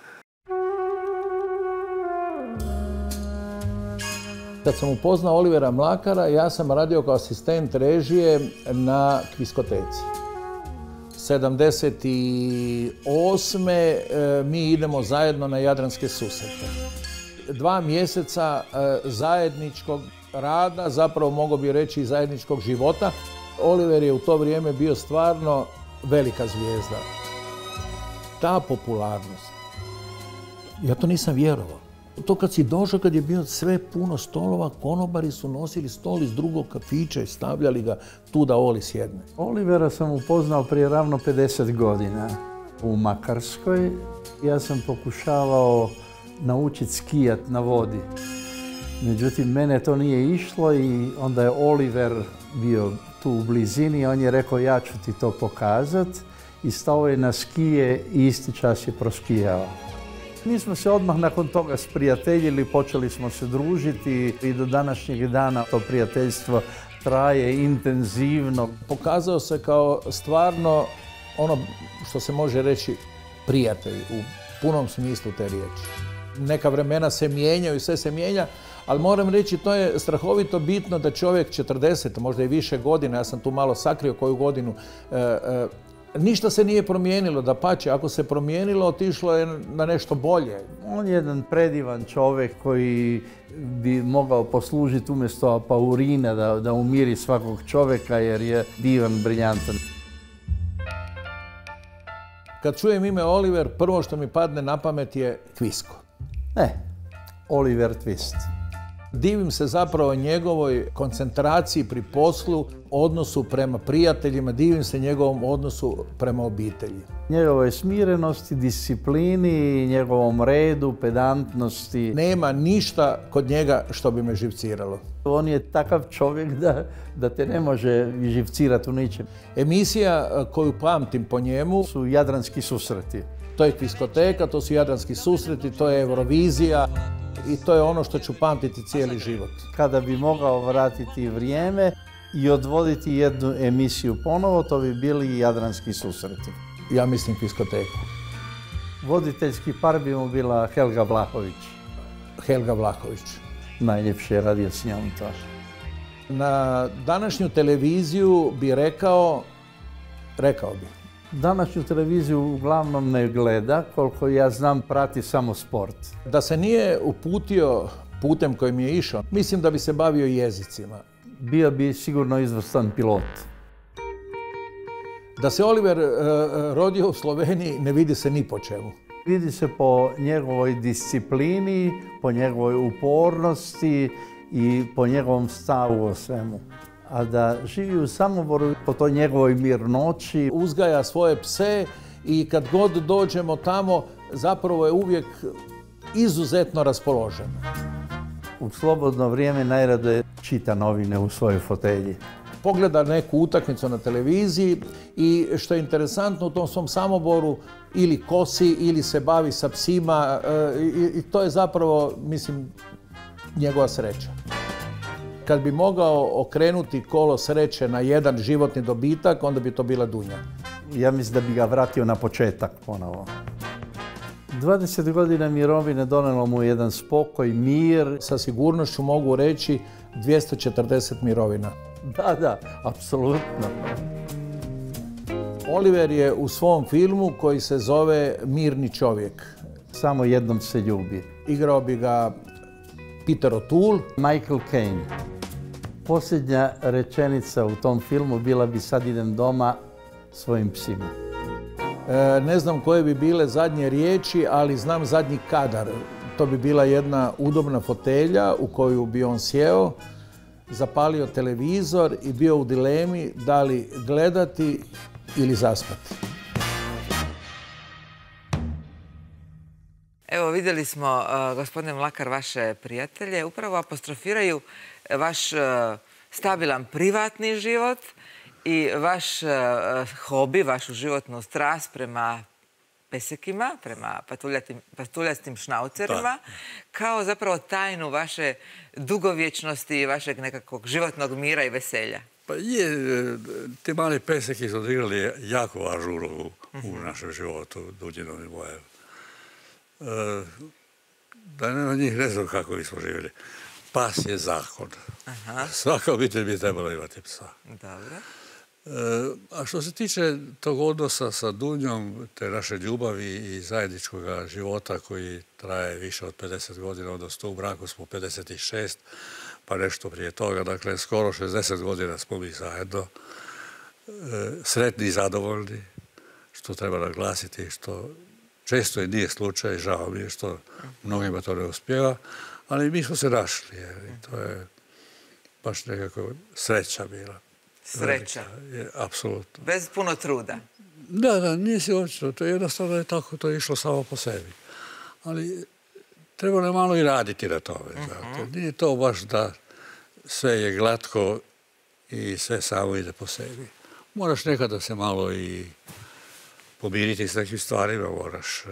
Kad sam upoznao Olivera Mlakara, ja sam radio kao asistent režije na Kviskoteci. sedamdeset osme mi idemo zajedno na Jadranske susrete. Dva mjeseca zajedničkog rada, zapravo mogu bi reći i zajedničkog života. Oliver je u to vrijeme bio stvarno velika zvijezda. Ta popularnost, ja to nisam vjerovao. To kad si došao, kad je bio sve puno stolova, konobari su nosili stol iz drugog kafića i stavljali ga tu da Oli sjedne. Olivera sam upoznao prije ravno pedeset godina u Makarskoj. Ja sam pokušavao naučiti skijat na vodi. Međutim, mene to nije išlo i onda je Oliver bio tu u blizini. On je rekao, ja ću ti to pokazati. I stao je na skije i isti čas je proskijao. Mi smo se odmah nakon toga sprijateljili, počeli smo se družiti i do današnjeg dana to prijateljstvo traje intenzivno. Pokazao se kao stvarno ono što se može reći prijatelj u punom smislu te riječi. Neka vremena se mijenjaju i sve se mijenja, ali moram reći to je strahovito bitno da čovjek četrdeset, možda i više godina, ja sam tu malo sakrio koju godinu, e, e, ništa se nije promijenilo, dapače, ako se promijenilo, otišlo je na nešto bolje. On je jedan predivan čovjek koji bi mogao poslužiti umjesto apaurina da, da umiri svakog čovjeka jer je divan, briljantan. Kad čujem ime Oliver, prvo što mi padne na pamet je Kvisko. Ne, Oliver Twist. Divim se zapravo njegovoj koncentraciji pri poslu, odnosu prema prijateljima, divim se njegovom odnosu prema obitelji. Njegovoj smirenosti, disciplini, njegovom redu, pedantnosti. Nema ništa kod njega što bi me živciralo. On je takav čovjek da, da te ne može živcirati u ničem. Emisija koju pamtim po njemu su Jadranski susreti. To je Kviskoteka, to su Jadranski susreti, to je Eurovizija. I to je ono što ću pamtiti cijeli život. Kada bi mogao vratiti vrijeme i odvoditi jednu emisiju ponovo, to bi bili Jadranski susreti. Ja mislim Kviskoteku. Voditeljski par bi mu bila Helga Vlahović. Helga Vlahović. Najljepše je radio s njom to. Na današnju televiziju bi rekao, rekao bi. Današnju televiziju uglavnom ne gleda, koliko ja znam prati samo sport. Da se nije uputio putem kojim je išao, mislim da bi se bavio jezicima. Bio bi sigurno izvrstan pilot. Da se Oliver uh, rodio u Sloveniji ne vidi se ni po čemu. Vidi se po njegovoj disciplini, po njegovoj upornosti i po njegovom stavu o svemu. A da živi u Samoboru po toj njegovoj mirnoći. Uzgaja svoje pse i kad god dođemo tamo zapravo je uvijek izuzetno raspoložen. U slobodno vrijeme najrado čita novine u svojoj fotelji. Pogleda neku utakmicu na televiziji i što je interesantno u tom svom Samoboru ili kosi ili se bavi sa psima i, i to je zapravo, mislim, njegova sreća. kad bi mogao okrenuti kolo sreće na jedan životni dobitak, onda bi to bila Dunja. Ja mislim da bi ga vratio na početak ponovo. dvadeset godina mirovine donelo mu jedan spokoj, mir. Sa sigurnošću mogu reći dvjesto četrdeset mirovina. Da, da, apsolutno. Oliver je u svom filmu koji se zove Mirni čovjek. Samo jednom se ljubi. Igrao bi ga Peter O'Toole. Michael Caine. Posljednja rečenica u tom filmu bila bi sad idem doma svojim psima. E, ne znam koje bi bile zadnje riječi, ali znam zadnji kadar. To bi bila jedna udobna fotelja u koju bi on sjeo, zapalio televizor i bio u dilemi da li gledati ili zaspati. Evo, vidjeli smo, uh, gospodine Mlakar, vaše prijatelje. Upravo apostrofiraju vaš uh, stabilan privatni život i vaš uh, hobi, vašu životnu strast prema pesekima, prema patuljastim šnaucerima, da. Kao zapravo tajnu vaše dugovječnosti i vašeg nekakvog životnog mira i veselja. Pa je, te mali peseki su odigrali jako važnu ulogu u našem životu, Dunjinom i mojem. E, da nema njih, ne znam kako bismo živjeli. Pas je zakon. Aha. Svaka obitelj bi trebala imati psa. Dobro. E, a što se tiče tog odnosa sa Dunjom, te naše ljubavi i zajedničkog života koji traje više od pedeset godina, odnosno u braku smo pedeset šest, pa nešto prije toga, dakle skoro šezdeset godina smo mi zajedno, e, sretni i zadovoljni, što treba naglasiti, što često i nije slučaj, žao mi je što mnogima to ne uspijeva, ali mi smo se našli, jer to je baš nekako sreća bila. Sreća. Je, apsolutno. Bez puno truda. Da, da, nije si očito. To je jednostavno je tako, to je išlo samo po sebi. Ali treba nam malo i raditi na tome. Uh-huh. Nije to baš da sve je glatko i sve samo ide po sebi. Moraš nekada se malo i pomiriti s nekim stvarima, moraš e,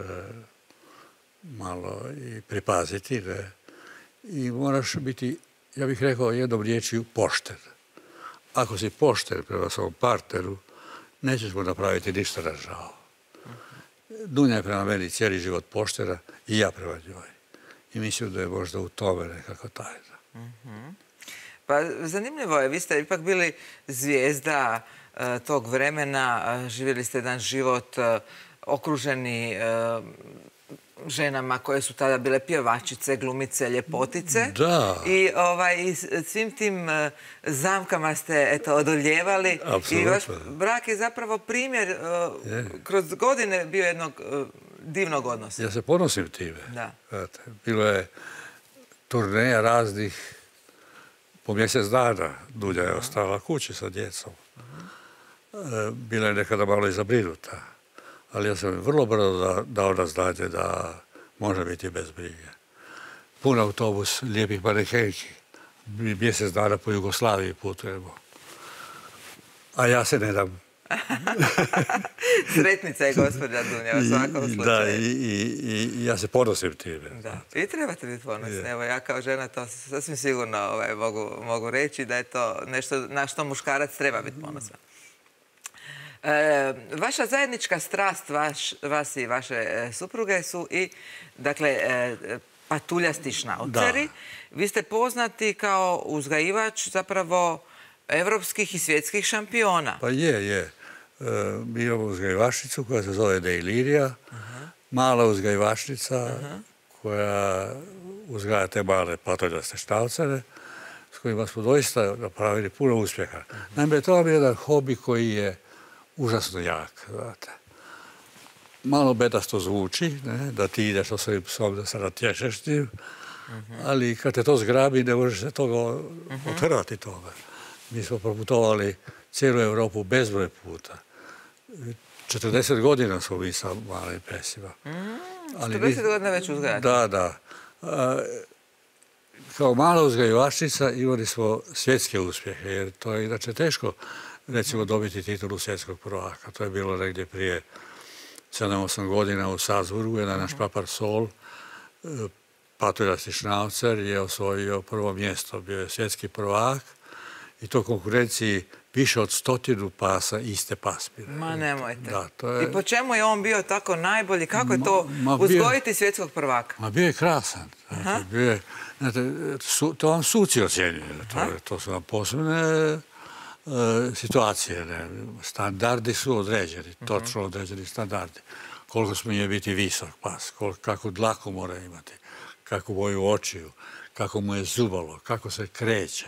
malo i pripaziti, ne? I moraš biti, ja bih rekao jednom riječju, pošten. Ako si pošten prema svom partneru, nećeš mu napraviti ništa na žao. Dunja je prema meni cijeli život poštena i ja prema njoj. I mislim da je možda u tome nekako tajna. Mm-hmm. Pa zanimljivo je, vi ste ipak bili zvijezda uh, tog vremena, uh, živjeli ste jedan život uh, okruženi uh, ženama koje su tada bile pjevačice, glumice, ljepotice. Da. I, ovaj, i svim tim uh, zamkama ste eto, odoljevali. Apsolutno. I vaš brak je zapravo primjer, uh, je. kroz godine bio jednog uh, divnog odnosa. Ja se ponosim time. Da. Znate, bilo je turneja raznih po mjesec dana. Dunja je ostala kući sa djecom. Uh-huh. Bila je nekada malo i zabrinuta. Ali ja sam vrlo brzo dao na znanje da može biti bez brige. Pun autobus lijepih manekenki. Mjesec dana po Jugoslaviji putujemo. A ja se ne dam. Sretnica je gospođa Dunja u svakom slučaju. Da, i, i, i ja se ponosim time. Da. I trebate biti ponosni. Evo, ja kao žena to sasvim sigurno ovaj, mogu, mogu reći da je to nešto na što muškarac treba biti ponosan. E, vaša zajednička strast, vaš, vas i vaše e, supruge su i, dakle, e, patuljasti šnauceri. Da. Vi ste poznati kao uzgajivač zapravo evropskih i svjetskih šampiona. Pa je, je. E, mi imamo uzgajivačnicu koja se zove Deilirija, uh-huh. mala uzgajivačnica uh-huh. koja uzgaja te male patuljaste šnaucere, s kojima smo doista napravili puno uspjeha. Uh-huh. Naime, to vam je jedan hobi koji je užasno jak, znate. Malo bedasto zvuči, ne? Da ti ideš sa svojim psom da se natječeš tim, uh-huh. ali kad te to zgrabi ne možeš se toga uh-huh. otrati toga. Mi smo proputovali cijelu Europu bezbroj puta. četrdeset godina smo mi sa malim pesima. Mm, četrdeset godina već uzgajate? Da, da. A, kao mala uzgajivačnica imali smo svjetske uspjehe, jer to je inače teško recimo dobiti titulu svjetskog prvaka. To je bilo negdje prije sedam osam godina u Salzburgu, jedan naš papar Sol patuljasti šnaucer je osvojio prvo mjesto. Bio je svjetski prvak i to konkurenciji više od stotinu pasa iste pasmine. Ma nemojte. Da, to je... I po čemu je on bio tako najbolji? Kako je to ma, ma uzgojiti bio... svjetskog prvaka? Ma bio je krasan. Znači, bio je, znate, su, to vam suci ocjenjuju. To, to su vam posebne e, situacije. Ne? Standardi su određeni, uh-huh. točno određeni standardi. Koliko smije biti visok pas, koliko, kakvu dlaku mora imati, kakvu boju očiju, kako mu je zubalo, kako se kreće,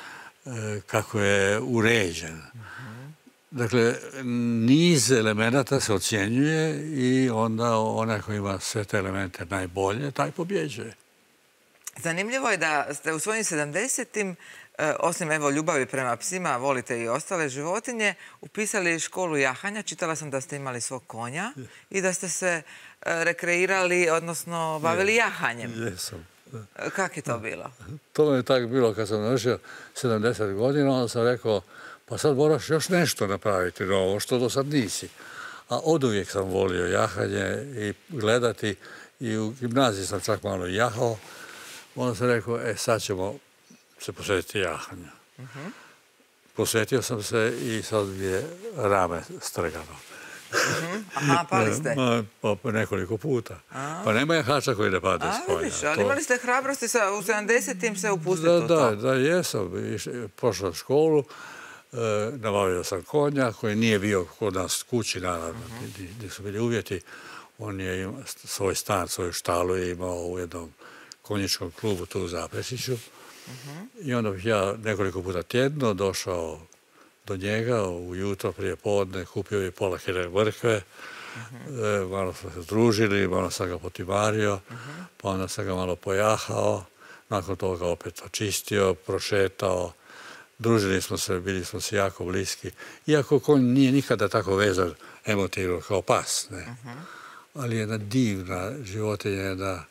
e, kako je uređen. Uh-huh. Dakle, niz elemenata se ocjenjuje i onda onaj koji ima sve te elemente najbolje, taj pobjeđuje. Zanimljivo je da ste u svojim sedamdesetim, osim evo ljubavi prema psima, volite i ostale životinje, upisali školu jahanja. Čitala sam da ste imali svog konja i da ste se rekreirali, odnosno bavili jahanjem. Jesam. Kako je to bilo? To mi je tako bilo kad sam navršio sedamdeset godina, onda sam rekao, pa sad moraš još nešto napraviti novo, što do sad nisi. A oduvijek sam volio jahanje i gledati i u gimnaziji sam čak malo jahao. Onda sam rekao, e, sad ćemo se posvetiti jahanju. Uh-huh. Posvetio sam se i sad je rame strgano. Uh-huh. Aha, pali ste? Ma, pa nekoliko puta. A? Pa nema jahača koji ne pade s konja. Vidiš, ali to... imali ste hrabrosti sa, u sedamdesetim se upustiti da, u to. Da, da, jesam. Pošao u školu, e, nabavio sam konja koji nije bio kod nas kući, naravno, uh-huh. gdje su bili uvjeti. On je imao svoj stan, svoju štalu je imao u jednom konjičkom klubu tu u Zaprešiću. Uh-huh. I onda bih ja nekoliko puta tjedno došao do njega ujutro prije podne, kupio je pola kile mrkve, uh-huh. e, malo smo se družili, malo sam ga potimario, uh-huh. pa onda sam ga malo pojahao, nakon toga opet očistio, prošetao, družili smo se, bili smo se jako bliski, iako konj nije nikada tako vezan emotivno kao pas, ne? Uh-huh. Ali jedna divna životinja, jedna...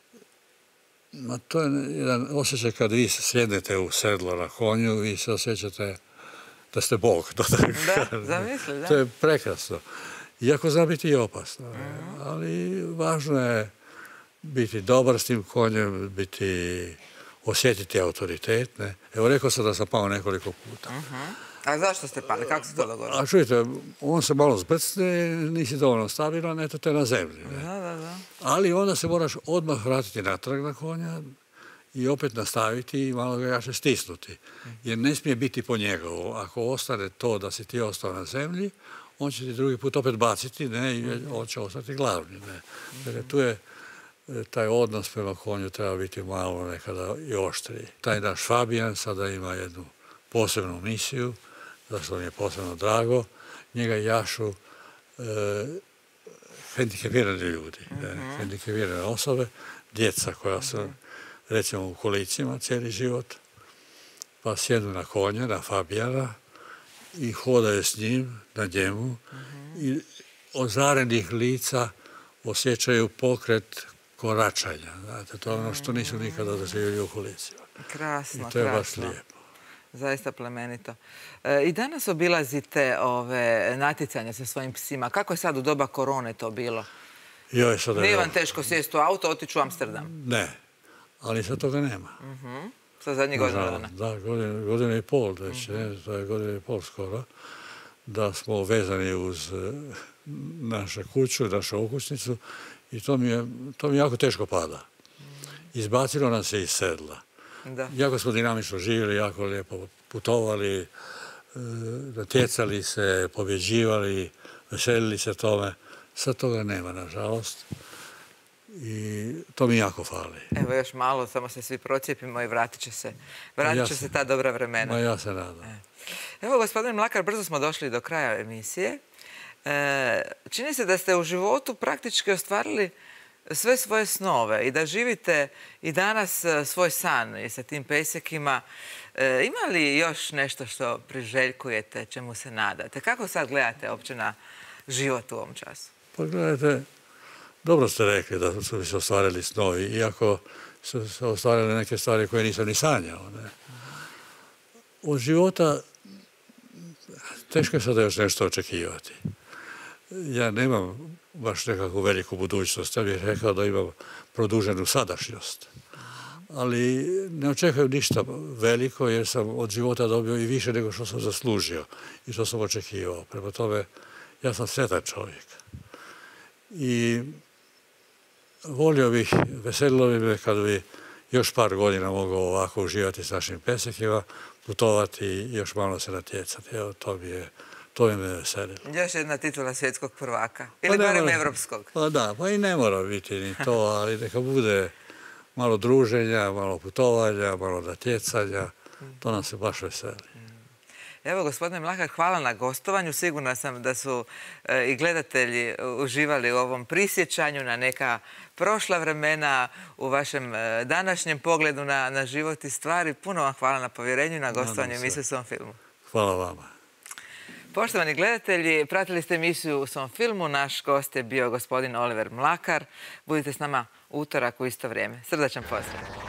Ma to je jedan osjećaj kad vi sjednete u sedlo na konju, vi se osjećate da ste Bog. Da, zamisli, da. To je prekrasno. Iako zna biti i opasno. Mm-hmm. Ali važno je biti dobar s tim konjem, biti, osjetiti autoritet. Ne? Evo, rekao sam da sam pao nekoliko puta. Mm-hmm. A zašto ste pali? Kako se to dogodilo? A čujte, on se malo zbrcne, nisi dovoljno stabilan, eto te na zemlji. Ne? Da, da, da. Ali onda se moraš odmah vratiti natrag na konja i opet nastaviti i malo ga jače stisnuti. Jer ne smije biti po njegovu. Ako ostane to da si ti ostao na zemlji, on će ti drugi put opet baciti, ne, i on će ostati glavni. Ne. Jer tu je taj odnos prema konju treba biti malo nekada i oštriji. Taj naš Fabijan sada ima jednu posebnu misiju, zašto mi je posebno drago, njega jašu e, hendikepirani ljudi, uh-huh. hendikepirane osobe, djeca koja su, uh-huh. recimo, u kolicima cijeli život, pa sjedu na konja, na Fabijana i hodaju s njim, na njemu, uh-huh. i ozarenih lica osjećaju pokret koračanja. Znate, to je ono što nisu nikada doživjeli u kolicima. Krasno, i to je krasno. baš lijepo. Zaista plemenito. E, I danas obilazite ove natjecanja sa svojim psima. Kako je sad u doba korone to bilo? Joj, sada Nije vam teško sjesti u auto, otići u Amsterdam? Ne, ali sad toga nema. Uh-huh. Sa zadnjih godina dana? Da, godine, godine i pol već, uh-huh. ne, to je godine i pol skoro, da smo vezani uz našu kuću, našu okućnicu i to mi, je, to mi jako teško pada. Izbacilo nas se iz sedla. Da. Jako smo dinamično živjeli, jako lijepo putovali, natjecali se, pobjeđivali, veselili se tome. Sad toga nema, nažalost. I to mi jako fali. Evo još malo, samo se svi procijepimo i vratit će se, vratit će ja se ta dobra vremena. Ma ja se nadam. E. Evo, gospodin Mlakar, brzo smo došli do kraja emisije. E, čini se da ste u životu praktički ostvarili sve svoje snove i da živite i danas svoj san i sa tim pesekima. E, ima li još nešto što priželjkujete, čemu se nadate? Kako sad gledate uopće na život u ovom času? Pa gledajte, dobro ste rekli da su se ostvarili snovi, iako su se ostvarili neke stvari koje nisam ni sanjao. Ne? Od života teško je sada još nešto očekivati. ja nemam baš nekakvu veliku budućnost. Ja bih rekao da imam produženu sadašnjost. Ali ne očekujem ništa veliko jer sam od života dobio i više nego što sam zaslužio i što sam očekivao. Prema tome, ja sam sretan čovjek. I volio bih, veselilo bi me kad bi još par godina mogao ovako uživati s našim pesekima, putovati i još malo se natjecati. Evo, to bi je, to bi me veselilo. Još jedna titula svjetskog prvaka. Ili pa barem evropskog. Pa da, pa i ne mora biti ni to, ali neka bude malo druženja, malo putovanja, malo natjecanja. To nam se baš veseli. Evo, gospodine Mlakar, hvala na gostovanju. Sigurna sam da su i gledatelji uživali u ovom prisjećanju na neka prošla vremena, u vašem današnjem pogledu na, na život i stvari. Puno vam hvala na povjerenju i na gostovanju emisije u Svom filmu. Hvala vama. Poštovani gledatelji, pratili ste emisiju u Svom filmu. Naš gost je bio gospodin Oliver Mlakar. Budite s nama utorak u isto vrijeme. Srdačan pozdrav.